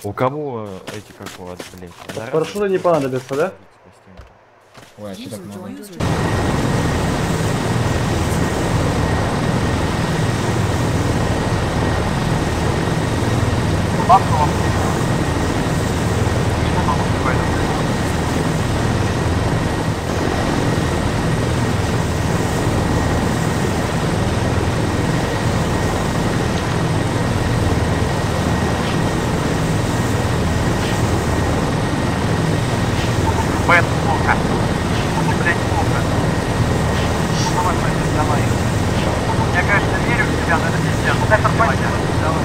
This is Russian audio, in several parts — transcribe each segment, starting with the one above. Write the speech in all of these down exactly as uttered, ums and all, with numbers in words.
У кого эти как у вас, блин? Парашюты не понадобится, да? Ой, а что так много? Бабку. Бэт плохо. Блять, плохо. Давай, пойдем, давай. Я, конечно, верю в тебя, но это пиздец. Дай подпадь, давай.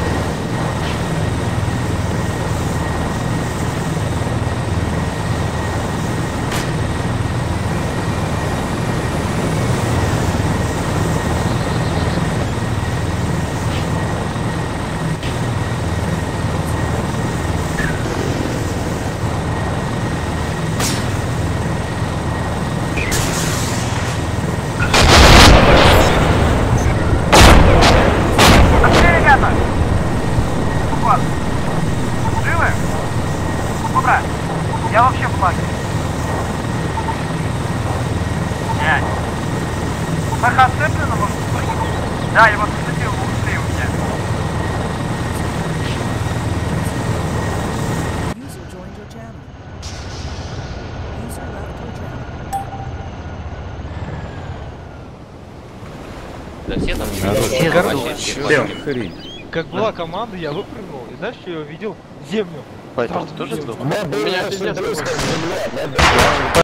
Я вообще в флаге. Блядь. Маха отцеплена, может быть? Да, его зацепил, быстрее у меня. Да все там Короче, хрень. Как была команда, я выпрыгнул. И знаешь, что я увидел? Землю. Поэтому ты тоже сдох? У меня